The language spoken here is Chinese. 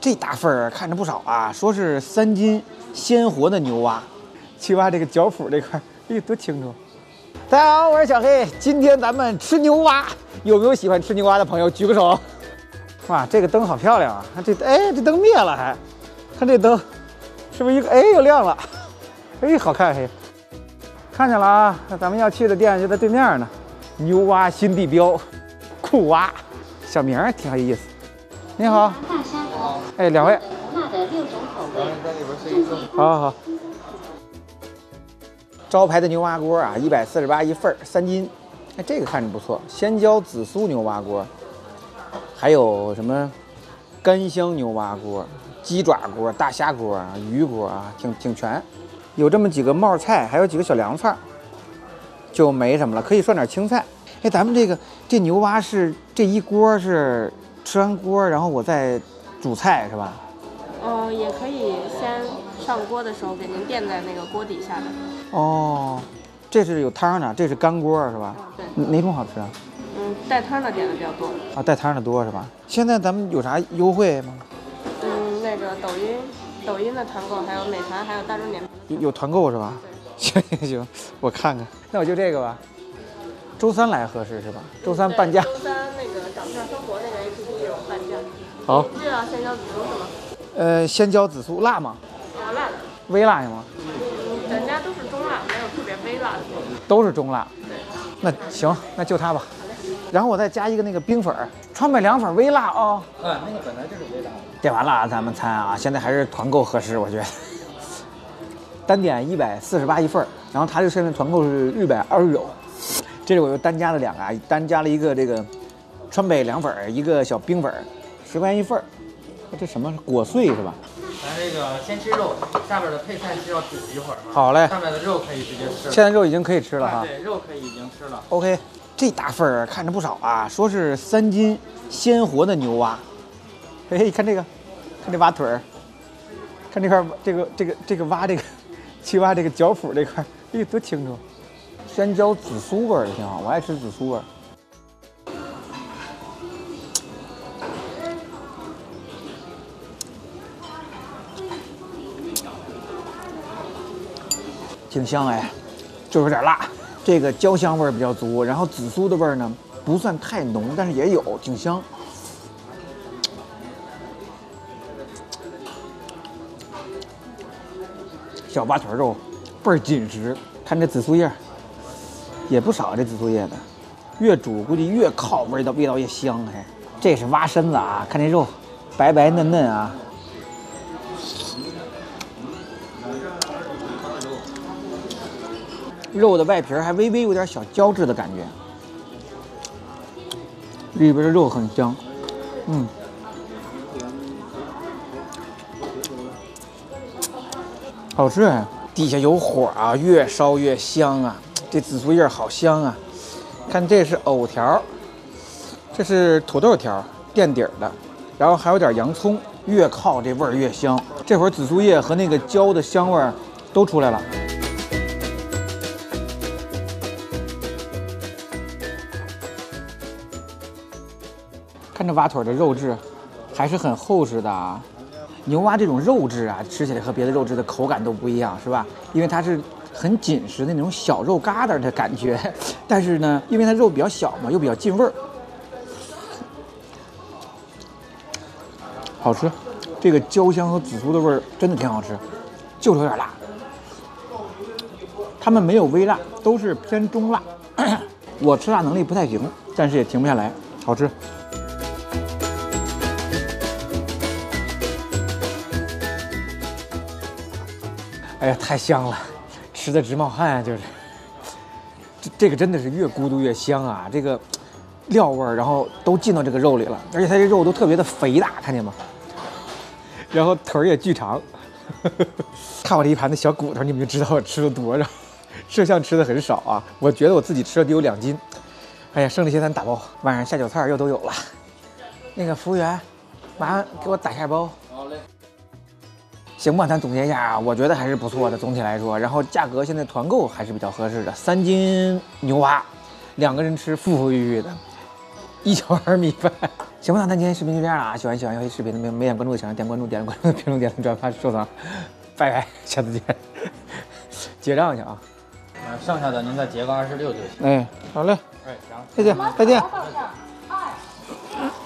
这大份儿看着不少啊，说是3斤鲜活的牛蛙。去挖这个脚脯这块，哎，多清楚！大家好，我是小黑，今天咱们吃牛蛙，有没有喜欢吃牛蛙的朋友举个手？哇，这个灯好漂亮啊！看这，哎，这灯灭了还，看这灯，是不是一个？哎，又亮了，哎，好看嘿！看见了啊，那咱们要去的店就在对面呢，牛蛙新地标，酷蛙，小名儿挺有意思。你好，哎，2位，好好好。招牌的牛蛙锅啊，148一份，3斤。哎，这个看着不错，鲜椒紫苏牛蛙锅，还有什么干香牛蛙锅、鸡爪锅、大虾锅啊、鱼锅啊，挺全。有这么几个冒菜，还有几个小凉菜，就没什么了，可以涮点青菜。哎，咱们这牛蛙是这一锅是吃完锅，然后我再煮菜是吧？ 也可以先上锅的时候给您垫在那个锅底下的。 哦，这是有汤的，这是干锅是吧？ 对。 哪种好吃啊？ 带汤的点的比较多。 啊，带汤的多是吧？现在咱们有啥优惠吗？ 那个抖音的团购，还有美团，还有大众点评。 有团购是吧？行行行，我看看。那我就这个吧。周3来合适是吧？周3半价。 周3那个掌片生活那个 APP 有半价。 好。 您知道鲜椒紫苏是吗？ 鲜椒紫苏辣吗？ 辣的。 微辣是吗？ 人家都是中辣，没有特别微辣的。 都是中辣。 对。 那行，那就它吧。然后我再加一个那个冰粉，川北凉粉微辣啊。 那个本来就是微辣。 点完了啊，咱们餐啊，现在还是团购合适，我觉得。单点148一份，然后它这现在团购是629。这是我又单加了2个啊，单加了一个这个川北凉粉，一个小冰粉，10块钱一份。这什么果碎是吧？ 咱这个先吃肉，下边的配菜需要煮一会儿。 好嘞。 上面的肉可以直接吃。 现在肉已经可以吃了哈。 对，肉可以已经吃了。 OK， 这大份儿看着不少啊，说是3斤鲜活的牛蛙。嘿，看这个，看这蛙腿儿，看这块这个蛙去挖这个脚脯这块，哎，多清楚！鲜椒紫苏味儿的挺好，我爱吃紫苏味儿。挺香哎，就有点辣，这个椒香味儿比较足，然后紫苏的味儿呢不算太浓，但是也有，挺香。小蛙腿肉倍儿紧实，看这紫苏叶也不少，这紫苏叶的，越煮估计越靠味道越香哎。这是蛙身子啊，看这肉白白嫩嫩啊。肉的外皮还微微有点小胶质的感觉，里边的肉很香，好吃哎！底下有火啊，越烧越香啊！这紫苏叶好香啊！看这是藕条，这是土豆条垫底儿的，然后还有点洋葱，越靠这味儿越香。这会儿紫苏叶和那个椒的香味儿都出来了。看这蛙腿的肉质还是很厚实的啊。牛蛙这种肉质啊，吃起来和别的肉质的口感都不一样，是吧？因为它是很紧实的那种小肉疙瘩的感觉，但是呢，因为它肉比较小嘛，又比较进味儿，好吃。这个椒香和紫苏的味儿真的挺好吃，就是有点辣。它们没有微辣，都是偏中辣。我吃辣能力不太行，但是也停不下来，好吃。哎呀，太香了，吃的直冒汗啊！就是这个真的是越咕嘟越香啊！这个料味儿，然后都进到这个肉里了，而且它这肉都特别的肥大，看见吗？然后腿儿也巨长，看我这一盘子小骨头，你们就知道我吃了多少。摄像吃的很少啊，我觉得我自己吃了得有2斤。哎呀，剩这些咱打包，晚上下酒菜又都有了。那个服务员，麻烦给我打下包。 好嘞。 行吧，咱总结一下啊，我觉得还是不错的，总体来说。然后价格现在团购还是比较合适的，3斤牛蛙，2个人吃富富裕裕的。 1小碗米饭。行吧，那咱今天视频就这样了啊！喜欢小黑视频的没点关注的，想点关注，点关注，评论、点赞、转发、收藏，拜拜，下次见。结账去啊！ 剩下的您再结个26就行。 哎，好嘞， 哎，行， 再见，再见。 到账。